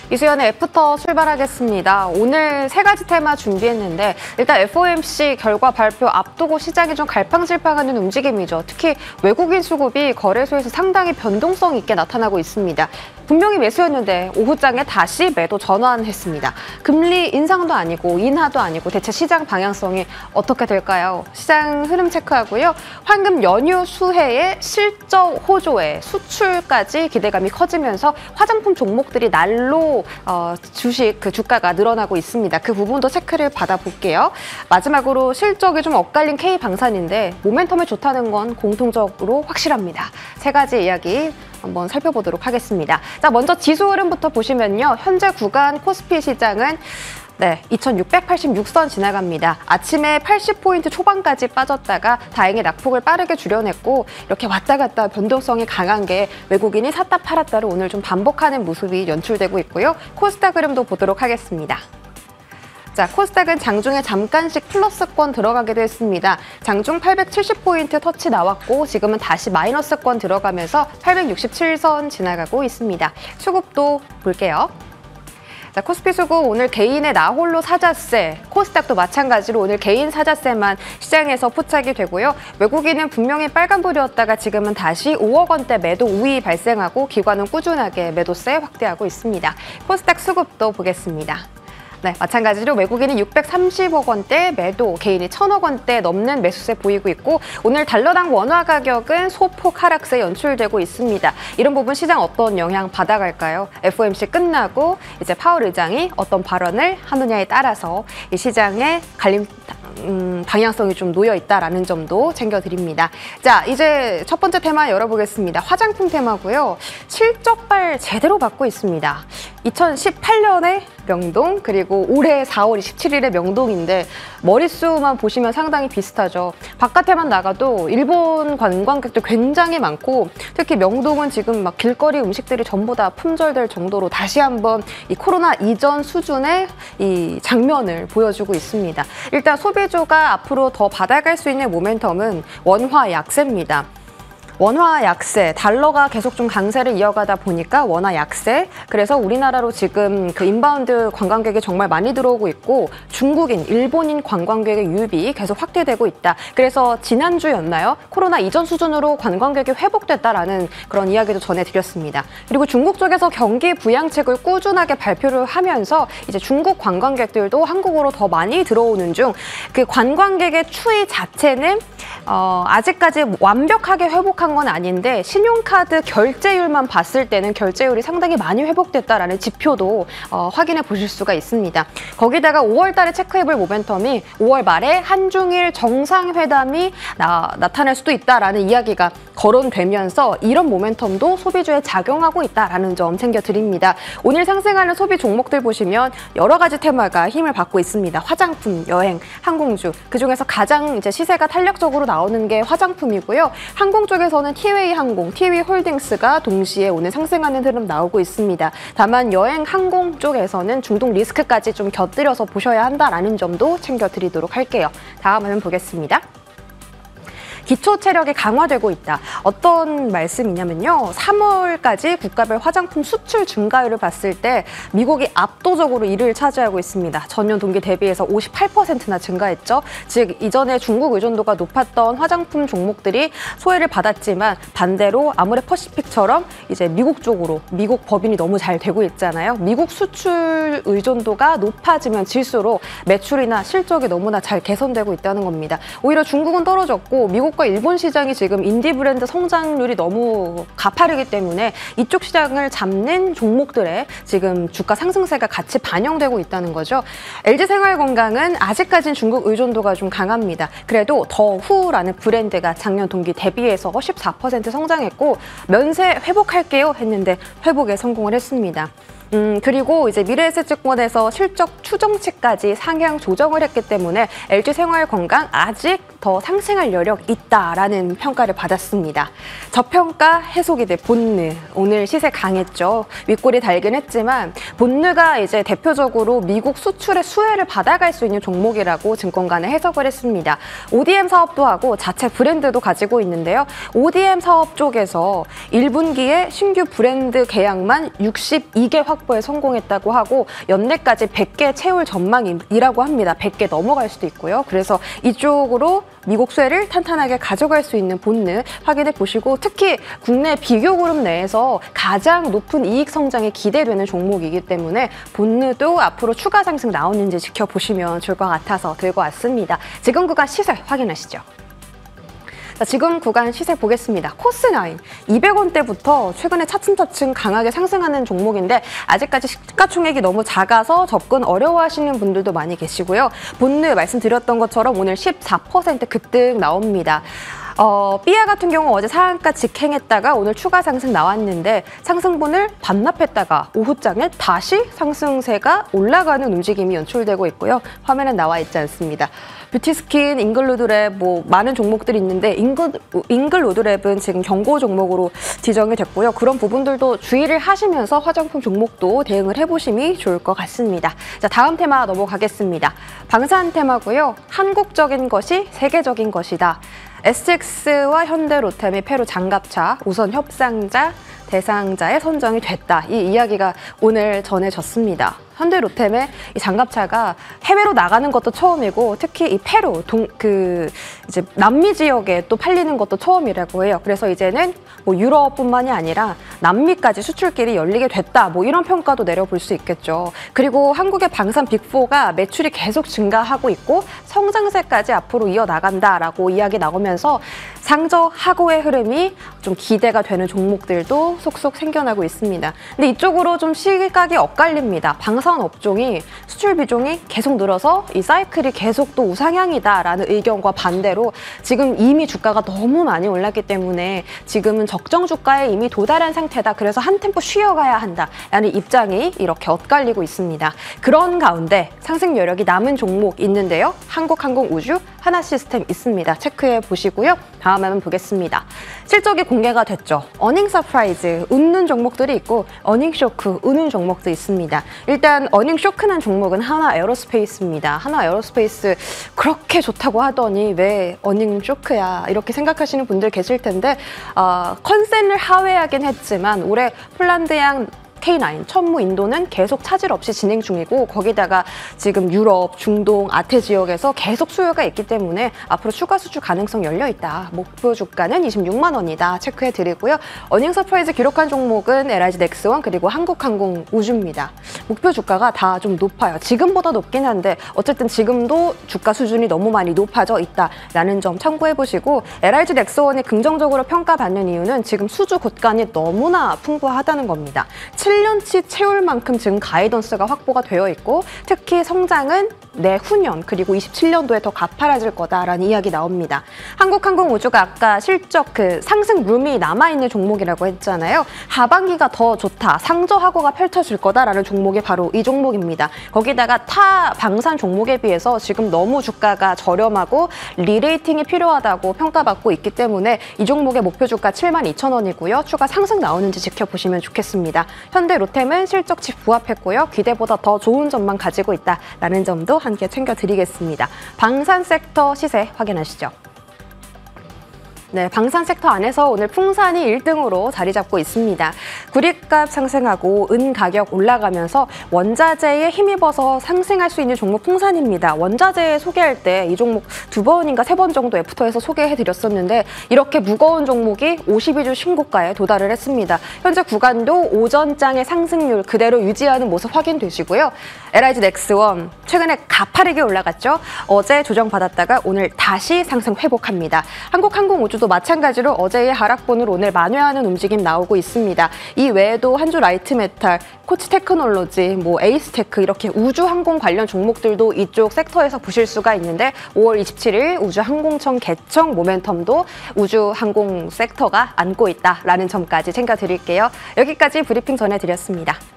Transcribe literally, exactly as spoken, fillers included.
이수연의 애프터 출발하겠습니다. 오늘 세 가지 테마 준비했는데 일단 에프오엠씨 결과 발표 앞두고 시장이 좀 갈팡질팡하는 움직임이죠. 특히 외국인 수급이 거래소에서 상당히 변동성 있게 나타나고 있습니다. 분명히 매수였는데 오후장에 다시 매도 전환했습니다. 금리 인상도 아니고 인하도 아니고 대체 시장 방향성이 어떻게 될까요? 시장 흐름 체크하고요. 황금 연휴 수혜에 실적 호조에 수출까지 기대감이 커지면서 화장품 종목들이 날로 어, 주식 그 주가가 늘어나고 있습니다. 그 부분도 체크를 받아볼게요. 마지막으로 실적이 좀 엇갈린 K방산인데 모멘텀이 좋다는 건 공통적으로 확실합니다. 세 가지 이야기 한번 살펴보도록 하겠습니다. 자, 먼저 지수 흐름부터 보시면요. 현재 구간 코스피 시장은 네, 이천육백팔십육 선 지나갑니다. 아침에 팔십 포인트 초반까지 빠졌다가 다행히 낙폭을 빠르게 줄여냈고 이렇게 왔다 갔다 변동성이 강한 게 외국인이 샀다 팔았다를 오늘 좀 반복하는 모습이 연출되고 있고요. 코스닥 흐름도 보도록 하겠습니다. 자, 코스닥은 장중에 잠깐씩 플러스권 들어가기도 했습니다. 장중 팔백칠십 포인트 터치 나왔고 지금은 다시 마이너스권 들어가면서 팔백육십칠 선 지나가고 있습니다. 수급도 볼게요. 자, 코스피 수급 오늘 개인의 나홀로 사자세, 코스닥도 마찬가지로 오늘 개인 사자세만 시장에서 포착이 되고요. 외국인은 분명히 빨간불이었다가 지금은 다시 오억 원대 매도 우위 발생하고 기관은 꾸준하게 매도세 확대하고 있습니다. 코스닥 수급도 보겠습니다. 네, 마찬가지로 외국인이 육백삼십억 원대 매도, 개인이 천억 원대 넘는 매수세 보이고 있고 오늘 달러당 원화 가격은 소폭 하락세 연출되고 있습니다. 이런 부분 시장 어떤 영향 받아갈까요? 에프오엠씨 끝나고 이제 파월 의장이 어떤 발언을 하느냐에 따라서 이 시장의 갈림 음, 방향성이 좀 놓여 있다라는 점도 챙겨드립니다. 자, 이제 첫 번째 테마 열어보겠습니다. 화장품 테마고요. 실적발 제대로 받고 있습니다. 이천십팔 년에 명동 그리고 올해 사월 이십칠일에 명동인데 머릿수만 보시면 상당히 비슷하죠. 바깥에만 나가도 일본 관광객들 굉장히 많고 특히 명동은 지금 막 길거리 음식들이 전부 다 품절될 정도로 다시 한번 이 코로나 이전 수준의 이 장면을 보여주고 있습니다. 일단 소비주가 앞으로 더 받아갈 수 있는 모멘텀은 원화 약세입니다. 원화 약세, 달러가 계속 좀 강세를 이어가다 보니까 원화 약세. 그래서 우리나라로 지금 그 인바운드 관광객이 정말 많이 들어오고 있고 중국인, 일본인 관광객의 유입이 계속 확대되고 있다. 그래서 지난주였나요? 코로나 이전 수준으로 관광객이 회복됐다라는 그런 이야기도 전해드렸습니다. 그리고 중국 쪽에서 경기 부양책을 꾸준하게 발표를 하면서 이제 중국 관광객들도 한국으로 더 많이 들어오는 중 그 관광객의 추이 자체는 어, 아직까지 완벽하게 회복한 건 아닌데 신용카드 결제율만 봤을 때는 결제율이 상당히 많이 회복됐다라는 지표도 어, 확인해 보실 수가 있습니다. 거기다가 오월 달에 체크해볼 모멘텀이 오월 말에 한중일 정상회담이 나, 나타날 수도 있다라는 이야기가 거론되면서 이런 모멘텀도 소비주에 작용하고 있다라는 점 챙겨드립니다. 오늘 상승하는 소비 종목들 보시면 여러 가지 테마가 힘을 받고 있습니다. 화장품, 여행, 항공주 그중에서 가장 이제 시세가 탄력적으로 나오는 게 화장품이고요. 항공 쪽에서는 티웨이 항공, 티웨이 홀딩스가 동시에 오늘 상승하는 흐름 나오고 있습니다. 다만 여행 항공 쪽에서는 중동 리스크까지 좀 곁들여서 보셔야 한다라는 점도 챙겨드리도록 할게요. 다음 화면 보겠습니다. 기초 체력이 강화되고 있다. 어떤 말씀이냐면요. 삼월까지 국가별 화장품 수출 증가율을 봤을 때 미국이 압도적으로 일 위를 차지하고 있습니다. 전년 동기 대비해서 오십팔 퍼센트나 증가했죠. 즉 이전에 중국 의존도가 높았던 화장품 종목들이 소외를 받았지만 반대로 아모레퍼시픽처럼 이제 미국 쪽으로 미국 법인이 너무 잘 되고 있잖아요. 미국 수출 의존도가 높아지면 질수록 매출이나 실적이 너무나 잘 개선되고 있다는 겁니다. 오히려 중국은 떨어졌고 미국 일본 시장이 지금 인디 브랜드 성장률이 너무 가파르기 때문에 이쪽 시장을 잡는 종목들의 지금 주가 상승세가 같이 반영되고 있다는 거죠. 엘지생활건강은 아직까지는 중국 의존도가 좀 강합니다. 그래도 더후라는 브랜드가 작년 동기 대비해서 십사 퍼센트 성장했고 면세 회복할게요 했는데 회복에 성공을 했습니다. 음, 그리고 이제 미래에셋증권에서 실적 추정치까지 상향 조정을 했기 때문에 엘지생활건강 아직 더 상승할 여력 있다라는 평가를 받았습니다. 저평가 해소기들 본느 오늘 시세 강했죠. 윗골이 달긴 했지만 본느가 이제 대표적으로 미국 수출의 수혜를 받아갈 수 있는 종목이라고 증권가는 해석을 했습니다. 오디엠 사업도 하고 자체 브랜드도 가지고 있는데요. 오디엠 사업 쪽에서 일 분기에 신규 브랜드 계약만 육십이 개 확보에 성공했다고 하고 연내까지 백 개 채울 전망이라고 합니다. 백 개 넘어갈 수도 있고요. 그래서 이쪽으로 미국 수혜를 탄탄하게 가져갈 수 있는 본느 확인해 보시고 특히 국내 비교 그룹 내에서 가장 높은 이익 성장이 기대되는 종목이기 때문에 본느도 앞으로 추가 상승 나오는지 지켜보시면 좋을 것 같아서 들고 왔습니다. 지금 구간 시세 확인하시죠. 자, 지금 구간 시세 보겠습니다. 코스나인 이백 원대부터 최근에 차츰차츰 강하게 상승하는 종목인데 아직까지 시가총액이 너무 작아서 접근 어려워하시는 분들도 많이 계시고요. 본느 말씀드렸던 것처럼 오늘 십사 퍼센트 급등 나옵니다. 어, 삐아 같은 경우 어제 상한가 직행했다가 오늘 추가 상승 나왔는데 상승분을 반납했다가 오후장에 다시 상승세가 올라가는 움직임이 연출되고 있고요. 화면에 나와 있지 않습니다. 뷰티스킨, 잉글로드랩 뭐 많은 종목들이 있는데 잉글, 잉글로드랩은 지금 경고 종목으로 지정이 됐고요. 그런 부분들도 주의를 하시면서 화장품 종목도 대응을 해보심이 좋을 것 같습니다. 자, 다음 테마 넘어가겠습니다. 방산 테마고요. 한국적인 것이 세계적인 것이다. 에스지엑스와 현대로템이 페루 장갑차 우선 협상자, 대상자에 선정이 됐다. 이 이야기가 오늘 전해졌습니다. 현대로템의 이 장갑차가 해외로 나가는 것도 처음이고 특히 이 페루, 동, 그 이제 남미 지역에 또 팔리는 것도 처음이라고 해요. 그래서 이제는 뭐 유럽뿐만이 아니라 남미까지 수출길이 열리게 됐다. 뭐 이런 평가도 내려볼 수 있겠죠. 그리고 한국의 방산 빅사가 매출이 계속 증가하고 있고 성장세까지 앞으로 이어나간다라고 이야기 나오면서 상저하고의 흐름이 좀 기대가 되는 종목들도 속속 생겨나고 있습니다. 근데 이쪽으로 좀 시각이 엇갈립니다. 방산 업종이 수출 비중이 계속 늘어서 이 사이클이 계속 또 우상향이다라는 의견과 반대로 지금 이미 주가가 너무 많이 올랐기 때문에 지금은 적정 주가에 이미 도달한 상태다. 그래서 한 템포 쉬어가야 한다라는 입장이 이렇게 엇갈리고 있습니다. 그런 가운데 상승 여력이 남은 종목 있는데요. 한국항공우주, 하나시스템 있습니다. 체크해 보시고요. 다음 화면 보겠습니다. 실적이 공개가 됐죠. 어닝 서프라이즈, 웃는 종목들이 있고 어닝 쇼크, 우는 종목도 있습니다. 일단 어닝 쇼크난 종목은 하나 에어로스페이스입니다. 하나 에어로스페이스 그렇게 좋다고 하더니 왜 어닝 쇼크야 이렇게 생각하시는 분들 계실 텐데 어, 컨센을 하회하긴 했지만 올해 폴란드양 케이 나인, 천무 인도는 계속 차질 없이 진행 중이고 거기다가 지금 유럽, 중동, 아태 지역에서 계속 수요가 있기 때문에 앞으로 추가 수출 가능성 열려있다. 목표 주가는 이십육만 원이다. 체크해드리고요. 어닝 서프라이즈 기록한 종목은 엘아이지 넥스원 그리고 한국항공우주입니다. 목표 주가가 다 좀 높아요. 지금보다 높긴 한데 어쨌든 지금도 주가 수준이 너무 많이 높아져 있다라는 점 참고해보시고 엘아이지 넥스원이 긍정적으로 평가받는 이유는 지금 수주 곳간이 너무나 풍부하다는 겁니다. 칠 년치 채울 만큼 지금 가이던스가 확보가 되어 있고 특히 성장은 내후년 그리고 이십칠 년도에 더 가파라질 거다라는 이야기 나옵니다. 한국항공우주가 아까 실적 그 상승 룸이 남아있는 종목이라고 했잖아요. 하반기가 더 좋다, 상저하고가 펼쳐질 거다라는 종목이 바로 이 종목입니다. 거기다가 타 방산 종목에 비해서 지금 너무 주가가 저렴하고 리레이팅이 필요하다고 평가받고 있기 때문에 이 종목의 목표 주가 칠만 이천 원이고요. 추가 상승 나오는지 지켜보시면 좋겠습니다. 현대로템은 실적치 부합했고요. 기대보다 더 좋은 점만 가지고 있다라는 점도 함께 챙겨드리겠습니다. 방산 섹터 시세 확인하시죠. 네, 방산 섹터 안에서 오늘 풍산이 일 등으로 자리 잡고 있습니다. 구리값 상승하고 은 가격 올라가면서 원자재에 힘입어서 상승할 수 있는 종목 풍산입니다. 원자재 소개할 때 이 종목 두 번인가 세 번 정도 애프터에서 소개해드렸었는데 이렇게 무거운 종목이 오십이 주 신고가에 도달을 했습니다. 현재 구간도 오전장의 상승률 그대로 유지하는 모습 확인되시고요. 엘아이지 넥스원 최근에 가파르게 올라갔죠. 어제 조정받았다가 오늘 다시 상승 회복합니다. 한국항공우주도 마찬가지로 어제의 하락분을 오늘 만회하는 움직임 나오고 있습니다. 이 외에도 한주 라이트메탈, 코치테크놀로지, 뭐 에이스테크 이렇게 우주항공 관련 종목들도 이쪽 섹터에서 보실 수가 있는데 오월 이십칠일 우주항공청 개청 모멘텀도 우주항공 섹터가 안고 있다라는 점까지 챙겨드릴게요. 여기까지 브리핑 전해드렸습니다.